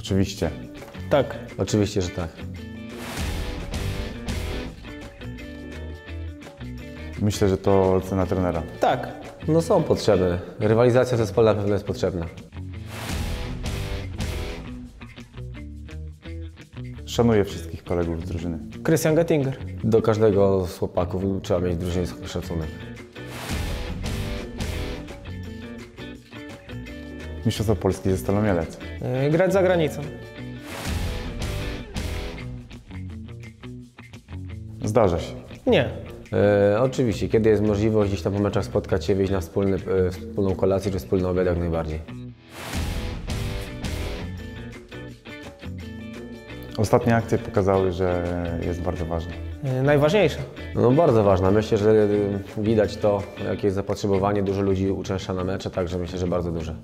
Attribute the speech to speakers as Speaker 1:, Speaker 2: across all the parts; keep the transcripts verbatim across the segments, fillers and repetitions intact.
Speaker 1: Oczywiście.
Speaker 2: Tak.
Speaker 3: Oczywiście, że tak.
Speaker 1: Myślę, że to cena trenera.
Speaker 2: Tak.
Speaker 3: No są potrzebne. Rywalizacja zespołu na pewno jest potrzebna.
Speaker 1: Szanuję wszystkich kolegów z drużyny.
Speaker 2: Christian Gettinger.
Speaker 3: Do każdego z chłopaków trzeba mieć drużynie szacunek.
Speaker 1: Mistrzostwo Polski ze Stalą Mielec.
Speaker 2: Yy, grać za granicą.
Speaker 1: Zdarza się.
Speaker 2: Nie.
Speaker 3: E, oczywiście, kiedy jest możliwość gdzieś tam po meczach spotkać się, wyjść na wspólny, e, wspólną kolację czy wspólny obiad, jak najbardziej.
Speaker 1: Ostatnie akcje pokazały, że jest bardzo ważne.
Speaker 2: Yy, najważniejsze.
Speaker 3: No bardzo ważna. Myślę, że e, widać to, jakie jest zapotrzebowanie. Dużo ludzi uczęszcza na mecze, także myślę, że bardzo duże.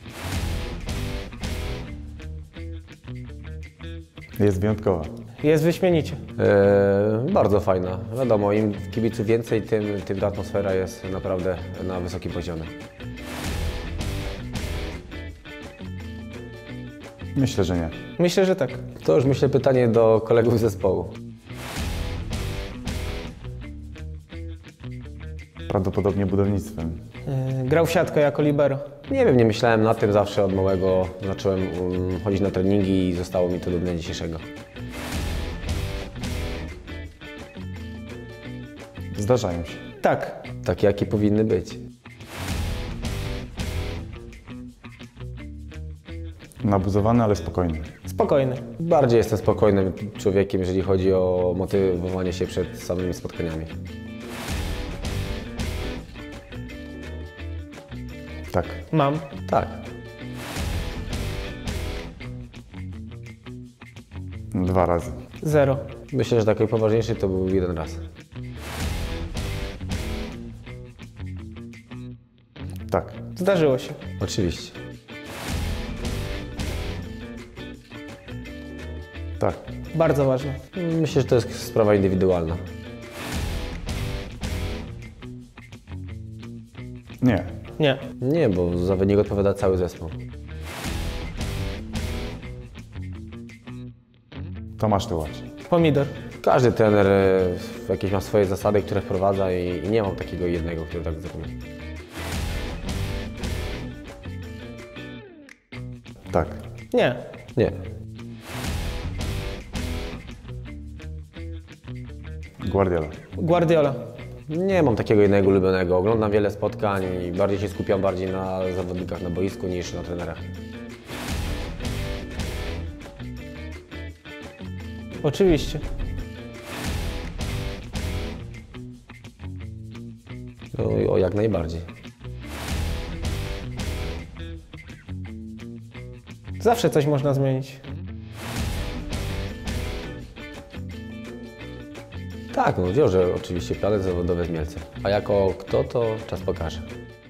Speaker 1: Jest wyjątkowa.
Speaker 2: Jest wyśmienicie.
Speaker 3: E, bardzo fajna. Wiadomo, im kibiców więcej, tym, tym ta atmosfera jest naprawdę na wysokim poziomie.
Speaker 1: Myślę, że nie.
Speaker 2: Myślę, że tak.
Speaker 3: To już myślę pytanie do kolegów z zespołu.
Speaker 1: Prawdopodobnie budownictwem.
Speaker 2: Yy, grał w siatkę jako libero.
Speaker 3: Nie wiem, nie myślałem nad tym zawsze od małego. Zacząłem um, chodzić na treningi i zostało mi to do dnia dzisiejszego.
Speaker 1: Zdarzają się.
Speaker 2: Tak.
Speaker 3: Takie, jakie powinny być.
Speaker 1: Nabuzowany, ale spokojny.
Speaker 2: Spokojny.
Speaker 3: Bardziej jestem spokojnym człowiekiem, jeżeli chodzi o motywowanie się przed samymi spotkaniami.
Speaker 1: Tak.
Speaker 2: Mam.
Speaker 3: Tak.
Speaker 1: Dwa razy.
Speaker 2: Zero.
Speaker 3: Myślę, że taki poważniejszy to był jeden raz.
Speaker 1: Tak.
Speaker 2: Zdarzyło się.
Speaker 3: Oczywiście.
Speaker 1: Tak.
Speaker 2: Bardzo ważne.
Speaker 3: Myślę, że to jest sprawa indywidualna.
Speaker 1: Nie.
Speaker 2: Nie.
Speaker 3: Nie, bo za wynik odpowiada cały zespół.
Speaker 1: Tomasz Tułacz.
Speaker 2: Pomidor.
Speaker 3: Każdy trener e, jakieś ma swoje zasady, które wprowadza i, i nie mam takiego jednego, który tak zrobi.
Speaker 1: Tak.
Speaker 2: Nie.
Speaker 3: Nie.
Speaker 1: Guardiola.
Speaker 2: Guardiola.
Speaker 3: Nie mam takiego jednego ulubionego. Oglądam wiele spotkań i bardziej się skupiam bardziej na zawodnikach na boisku niż na trenerach.
Speaker 2: Oczywiście.
Speaker 3: No, o, jak najbardziej.
Speaker 2: Zawsze coś można zmienić.
Speaker 3: Tak, no wiąże oczywiście plany zawodowe z Mielcem. A jako kto, to czas pokaże.